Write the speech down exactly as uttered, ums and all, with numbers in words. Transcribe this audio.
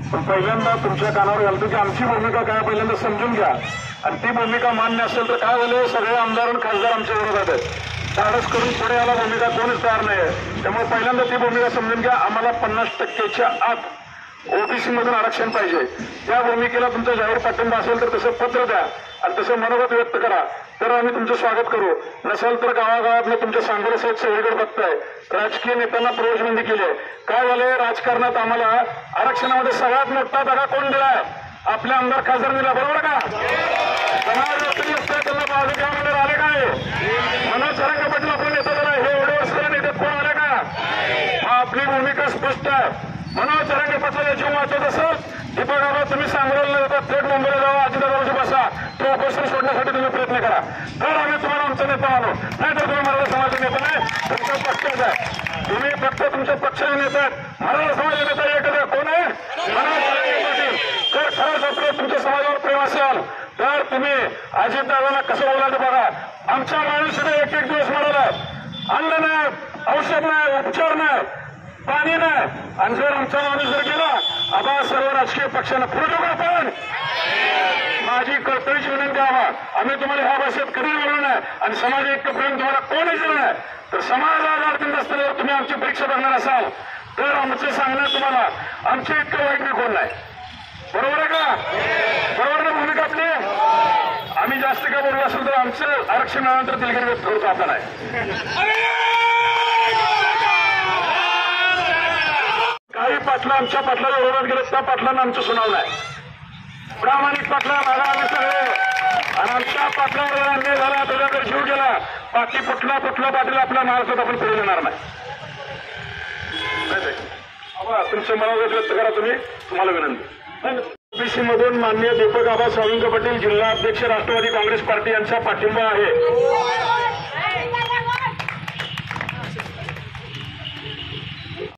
पण पहिल्यांदा तुमच्या कानावर घालतो की आमची भूमिका काय पहिल्यांदा समजून घ्या आणि ती भूमिका मान्य असेल तर काय झालं, सगळे आमदार आणि खासदार आमच्या विरोधात आहेत, धाडस करून पुढे याला भूमिका कोणीच तयार नाही आहे। त्यामुळे पहिल्यांदा ती भूमिका समजून घ्या, आम्हाला पन्नास टक्केच्या आत ओबीसी मधून आरक्षण पाहिजे। त्या भूमिकेला तुमचा जाहीर पाठिंबा असेल तर तसं पत्र द्या आणि तसं मनोगत व्यक्त करा, तर आम्ही तुमचं स्वागत करू। नसेल तर गावागावातलं तुमच्या सांगोला साहेब सगळीकडे बघताय, राजकीय नेत्यांना प्रवेशबंदी केली आहे। काय झालंय, राजकारणात आम्हाला आरक्षणामध्ये सगळ्यात मोठा दगा कोण दिलाय? आपल्या आमदार खासदार दिला, बरोबर का? समाज त्यांना बाजू घ्यामध्ये आले काय? मनोज जरांगे पाटील आपण नेता झाला, हे एवढे वर्ष नेत्यात कोण आले का? आपली भूमिका स्पष्ट आहे। मनोज जरांगे पाटील जीव वाचत असेल, दीपक बाबा तुम्ही सांगोला जाता, थेट मुंबईला जावा, अजितदादाची बसा, तो उपोषण सोडण्यासाठी तुम्ही प्रयत्न करा, तर आम्ही तुम्हाला आमचा नेता मानू, नाहीतर तुम्ही मराठा समाजाचे नेता नाही, तुमच्या पक्षाचा आहे। तुम्ही फक्त तुमच्या पक्षाचे नेते आहेत, मराठा समाजाचे नेता एकच कोण आहे? मनोज जरांगे पाटील। तर खरंच आपलं तुमच्या समाजावर प्रेम असेल तर तुम्ही अजितदादांना कसं बोलायचं बघा। आमच्या माणूसने एक एक दिवस म्हणाला, अन्न नाही, औषध नाही, उपचार नाही, पाणी नाही, आणि जर आमचा माणूस जर गेला, आबा सर्व राजकीय पक्षांना पुढे देऊ आपण। माझी कळकळीची विनंती आहे, आम्ही तुम्हाला ह्या भाषेत कधी बोललो नाही आणि समाज इतकं प्रेम तुम्हाला कोणीच दिलं नाही, तर समाजाला अडचण असताना तुम्ही आमची परीक्षा बघणार असाल तर आमचं सांगणं तुम्हाला आमचे इतकं वाईट मी कोण नाही, बरोबर आहे का? बरोबर ना भूमिका आपली? आम्ही जास्त काय बोललो असेल तर आमचं आरक्षण मिळाल्यानंतर दिलगिरी व्यक्त करतो, आता नाही। काही पाटलं आमच्या पाटलाच्या विरोधात गेले, त्या पाटलांना आमचं सुनाव नाही। प्रामाणिक पाटला मागा आम्ही सगळे, आणि आमच्या पाटलावर अन्याय झाला, त्याच्याकडे जीव गेला, बाकी कुठला कुठला पाटील आपल्या महाराष्ट्रात आपण फिरू देणार नाही। तुमचं मनोगत व्यक्त करा तुम्ही, तुम्हाला विनंती। ओबीसी मधून माननीय दीपक आबा सावंत पाटील, जिल्हा अध्यक्ष, राष्ट्रवादी काँग्रेस पार्टी यांचा पाठिंबा आहे।